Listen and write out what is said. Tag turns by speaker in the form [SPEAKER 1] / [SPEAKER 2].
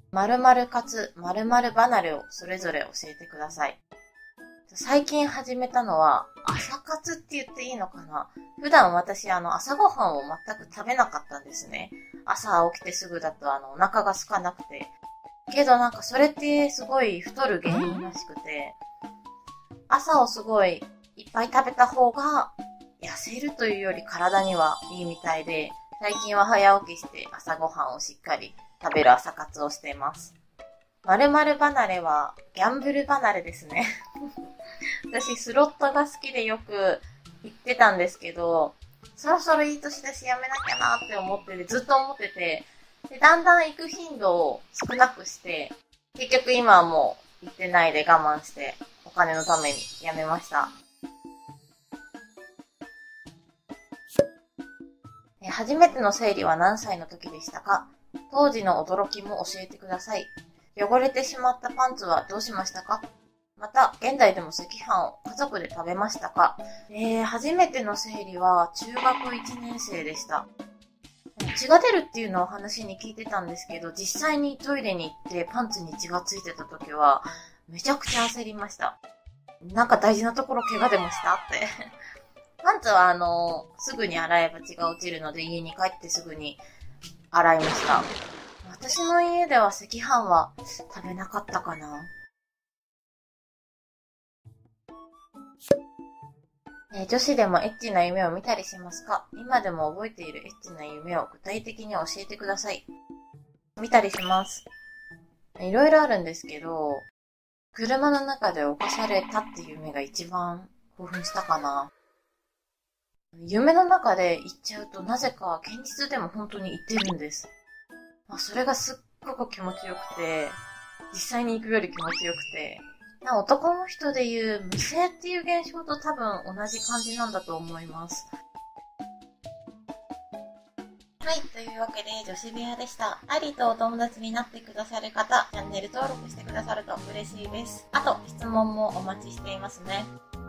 [SPEAKER 1] 〇〇活、〇〇離れをそれぞれ教えてください。最近始めたのは、朝活って言っていいのかな？普段私朝ごはんを全く食べなかったんですね。朝起きてすぐだとお腹が空かなくて。けどなんかそれってすごい太る原因らしくて、朝をすごいいっぱい食べた方が痩せるというより体にはいいみたいで、最近は早起きして朝ごはんをしっかり食べる朝活をしています。〇〇離れはギャンブル離れですね。私スロットが好きでよく行ってたんですけど、そろそろいい年だしやめなきゃなって思ってて、ずっと思ってて、で、だんだん行く頻度を少なくして、結局今はもう行ってないで我慢してお金のためにやめました。初めての生理は何歳の時でしたか？当時の驚きも教えてください。汚れてしまったパンツはどうしましたか？また、現代でも赤飯を家族で食べましたか？初めての生理は中学1年生でした。血が出るっていうのを話に聞いてたんですけど、実際にトイレに行ってパンツに血がついてた時は、めちゃくちゃ焦りました。なんか大事なところ怪我でもしたって。パンツはすぐに洗えば血が落ちるので家に帰ってすぐに洗いました。私の家では赤飯は食べなかったかな。女子でもエッチな夢を見たりしますか？今でも覚えているエッチな夢を具体的に教えてください。見たりします。いろいろあるんですけど、車の中で犯されたっていう夢が一番興奮したかな。夢の中で行っちゃうとなぜか現実でも本当に行ってるんです。それがすっごく気持ちよくて、実際に行くより気持ちよくて、男の人でいう無性っていう現象と多分同じ感じなんだと思います。はい、というわけで女子部屋でした。アリとお友達になってくださる方、チャンネル登録してくださると嬉しいです。あと、質問もお待ちしていますね。